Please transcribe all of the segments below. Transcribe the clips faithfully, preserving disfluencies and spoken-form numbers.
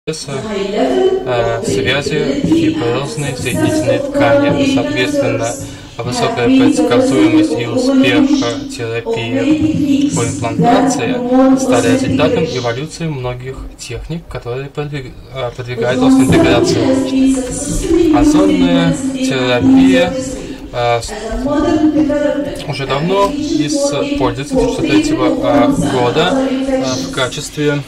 э, связи фиброзной соединительной ткани. Соответственно, высокая предсказуемость и успех терапии по имплантации стали результатом эволюции многих техник, которые продвигают остеоинтеграцию. Озонная терапия э, уже давно используется с две тысячи третьего года э, в качестве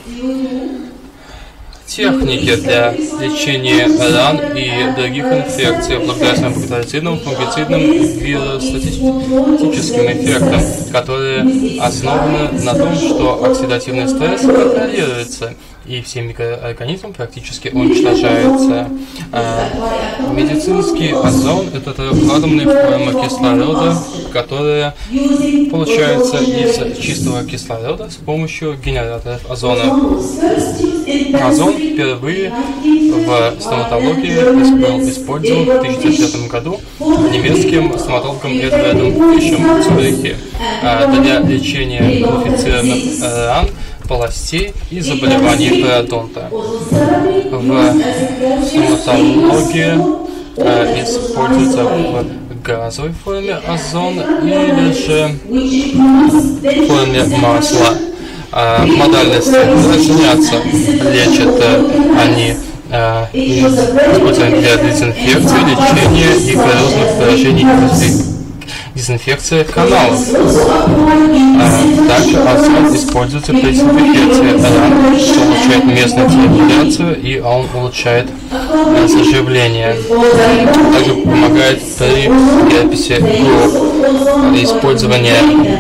техники для лечения ран и других инфекций благодаря своим бактерицидным, фунгицидным и вирусотическим эффектам, которые основаны на том, что оксидативный стресс контролируется и все микроорганизмы практически уничтожаются. Медицинский озон – это трехатомные формы кислорода, которые получаются из чистого кислорода с помощью генераторов озона. Озон впервые в стоматологии был использован в тысяча девятьсот пятом году немецким стоматологом Эдвардом Фишем в Цюрихе для лечения инфицированных ран, полостей и заболеваний пародонта. В стоматологии используется в газовой форме озон или же в форме масла. Модальности разнятся, лечат они используют для дезинфекции, лечения и коррозных поражений, дезинфекция каналов. Также озон используется при дезинфекции ран, что улучшает местную циркуляцию, и он улучшает заживление. Также помогает при переписи групп. Использование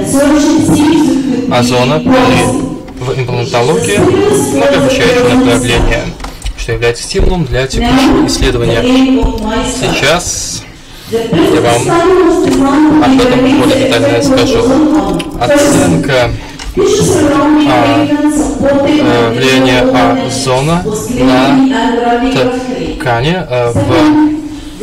озона при в имплантологии многообещающее направление, что является стимулом для текущего исследования. Сейчас я вам об этом более детально расскажу. Оценка а, а, влияния озона на ткани а, в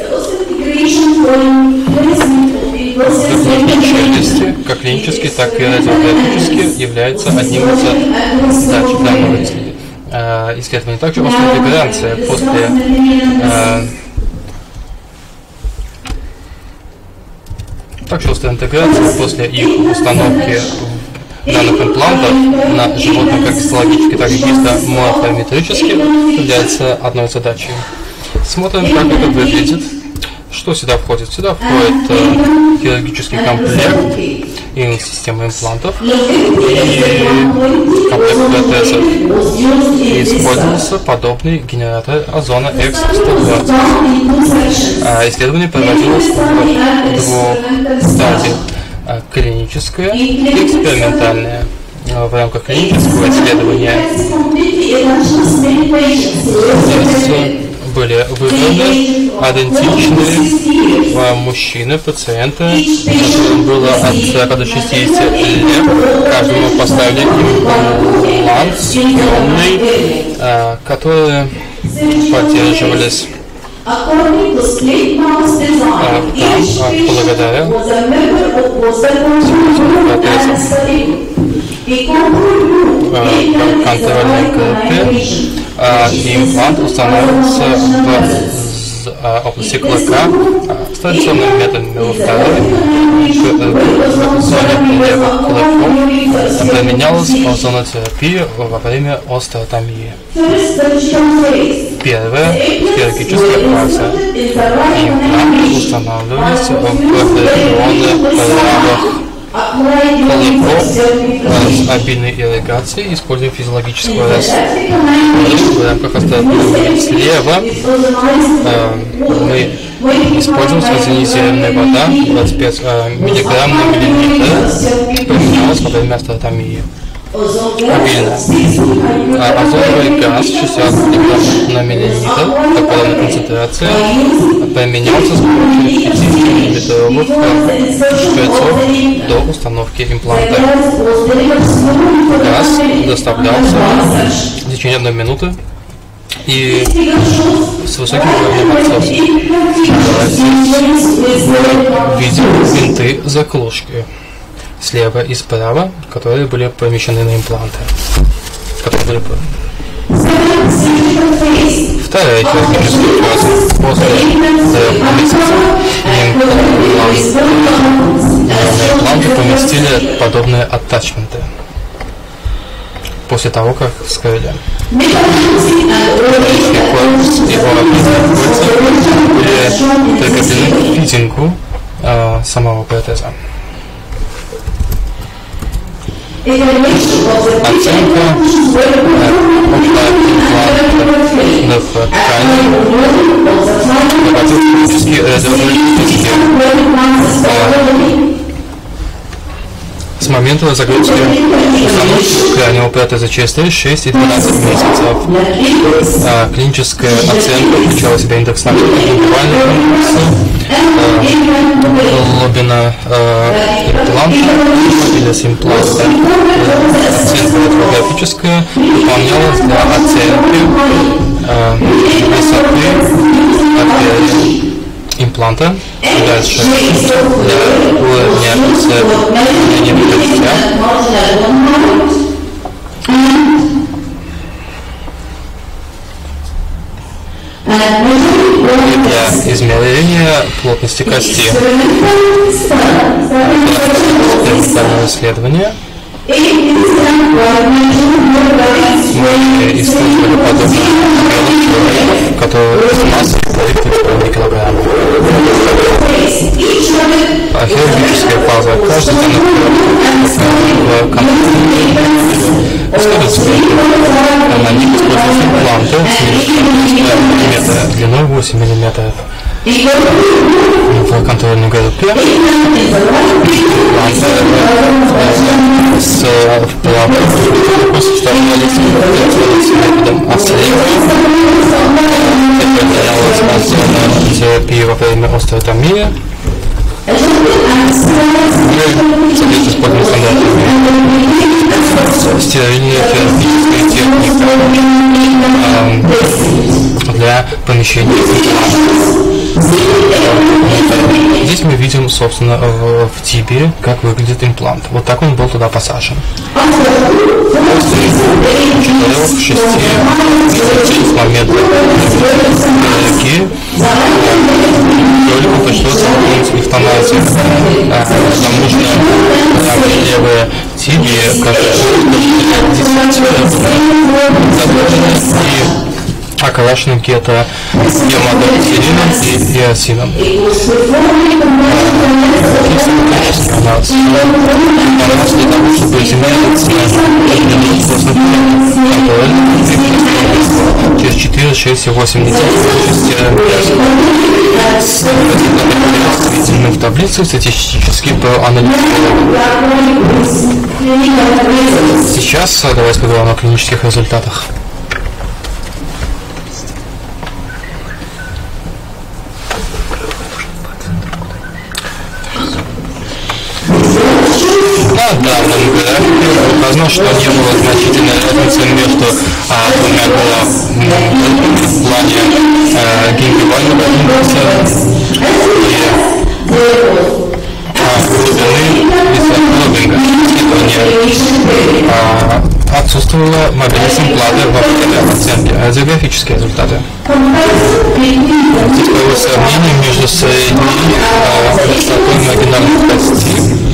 Зубной челюсти, как клинически, так и радиографически, является одним из задач данного исследования. Также остеоинтеграция после э, также остеоинтеграция после их установки данных имплантов на животных как гистологически, так и чисто морфометрически является одной из задач. Смотрим, как это выглядит. Что сюда входит? Сюда входит э, хирургический комплект и система имплантов и комплект протезов. И использовался подобный генератор озона икс сто двадцать. А исследование проводилось в двух стадиях: клиническое и экспериментальное. В рамках клинического исследования были выбраны идентичные мужчины, пациенты, которым было от сорока до шестидесяти лет. Каждому поставили имплант съемный, которые поддерживались там благодаря контрольной группе. Имплант устанавливается в области клыка с традиционным методом. Во второй в зоне левых клыков применялась озонотерапия во время остеотомии. Первая хирургическая фаза. Импланты устанавливались в регионы правых клыков с обильной ирригацией, используя физиологического растворения в рамках остеотомии. Слева э, мы используем синтезированная вода двадцать пять миллиграмм на миллилитр, применялась во время остеотомии. Обильно. А озоновый газ шестьдесят миллиграмм на миллилитр, такая концентрация, применялся с помощью пятидесятимиллилитровых шприцов до установки импланта. Газ доставлялся в течение одной минуты и с высоким уровнем отсоса. Видим винты заглушки слева и справа, которые были помещены на импланты, которые были Вторая хирургическая фаза. После трех месяцев импланты поместили подобные аттачменты. После того, как вскрыли. Корпус и воротные кольца были прикреплены к фитингу э, самого протеза. Оценка имплантных тканей практически радиологически с момента загрузки установки крайнего протеза через три, шесть и двенадцать месяцев. А, клиническая оценка включала в себя индекс нагрузки, глобальный индекс, глубина импланта или с импланта. Оценка орфографическая выполнялась для оценки э, высоты артерии импланта. Дальше для уровня соединения плеча. Для измерения плотности кости. Экспериментальное исследование. Мы использовали подобные белых, которые массой половины килограмма. А хирургическая фаза. Каждый станок в контроле. На них используются импланты длиной восемь миллиметров. В контрольной группе с вплавом составлялись методом осложненной терапии во время остеотомии. Мы соответственно используем стандартные стерильные хирургические техники для помещения импланта. Здесь мы видим, собственно, в, в тибе, как выглядит имплант. Вот так он был туда посажен. После четырех-шести месяцев с момента хирургии кролику пришлось выполнить эвтаназию, потому что левая тибия, как и окрашены где-то гематоксилином и иосином. Анализ для того, чтобы измерить через четыре, шесть и восемь недель в таблице статистически проанализировали. Сейчас давайте поговорим о клинических результатах. На данном графике указано, что не было значительной разницы между а, двумя головами в плане а, гингивального индекса и а, глубины високолобинга исследования. А, отсутствовала мобильность импланта во время оценки. Радиографические результаты. Здесь появилось сравнение между средней высотой маргинальных костей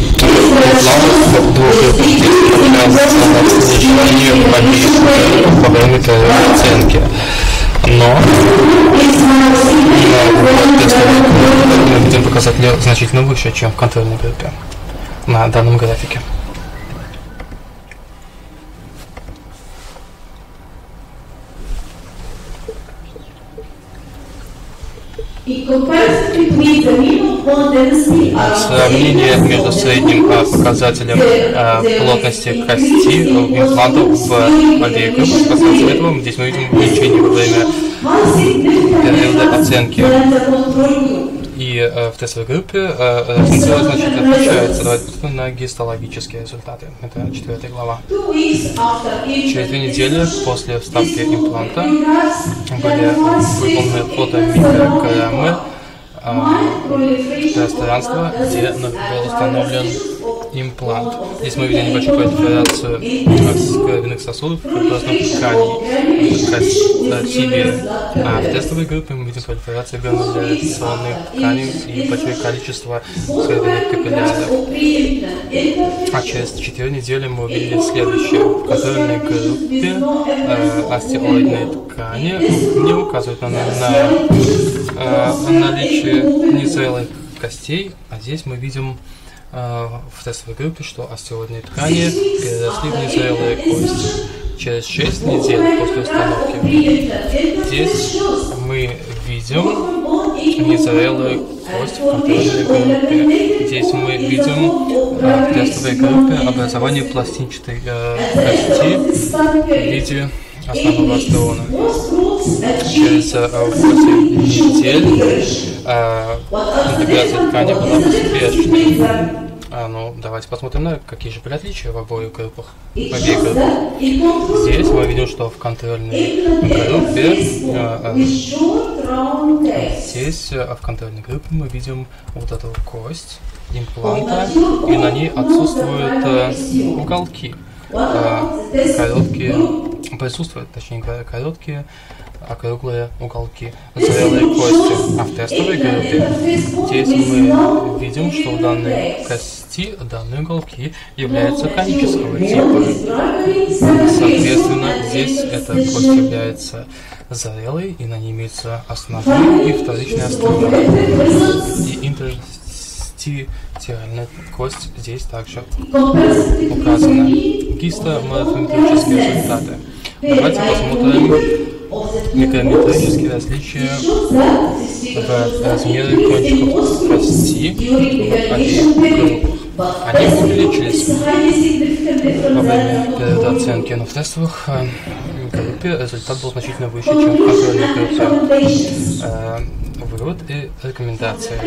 во время оценки. Но мы видим показатели значительно выше, чем в контрольной группе на данном графике. Сравнение между средним а, показателем а, плотности кости имплантов в обеих группах. После этого здесь мы видим увеличение во время периода оценки. И а, в тестовой группе а, разница значительно отличается. Давайте посмотрим на гистологические результаты. Это четвертая глава. Через две недели после вставки импланта были выполнены фотомикрограммы пространства, где был установлен имплант. Здесь мы видим небольшую пролиферацию кровяных сосудов и кровеносных тканей. Красивее. А в тестовой группе мы видим пролиферацию грануляционных тканей и большое количество кровяных капилляров. А через четыре недели мы увидели следующее. В контрольной группе э, остеоидные ткани не указывают на, на, на э, наличие незрелых костей, а здесь мы видим э, в тестовой группе, что остеоидные ткани переросли в незрелые кости. Через шесть недель после установки здесь мы видим незрелую кость в контрольной группе. Здесь мы видим э, в тестовой группе образование пластинчатой э, кости в виде основного остеона. Через восемь недель э, интеграция ткани была успешной. А, ну, давайте посмотрим, на какие же были отличия в обоих группах. В обеих группах. Здесь мы видим, что в контрольной группе э, э, здесь э, в контрольной группе мы видим вот эту кость импланта, и на ней отсутствуют э, уголки. Э, короткие, присутствуют, точнее говоря, короткие округлые уголки, зрелые кости. А в тестовой группе здесь мы видим, что у данной кости данные уголки являются конического типа. Соответственно, здесь эта кость является зрелой, и на ней имеются основные и вторичные остеоны. И интерстициальная кость здесь также указана. Чисто морфометрические результаты. Давайте посмотрим микрометрические различия в размере кончиков кости в обеих группах. Они увеличились во время периода оценки, но в тестовых группе результат был значительно выше, чем в контрольной группе. Вывод и рекомендации.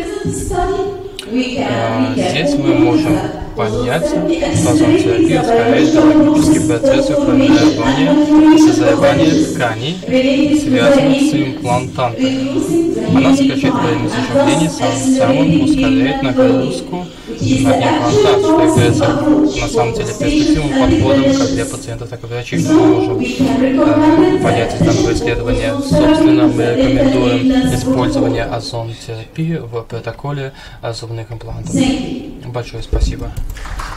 Здесь мы можем понять, что озонотерапия ускоряет биологические процессы формирования и созревания тканей, связанных с имплантантами. Она сокращает время заживления, самым самым ускоряет нагрузку на имплантат, что является на самом деле перспективным подходом как для пациентов, так и врачей. Мы можем э, понять из данного исследования. Собственно, мы рекомендуем использование озонотерапии в протоколе зубных имплантов. Большое спасибо.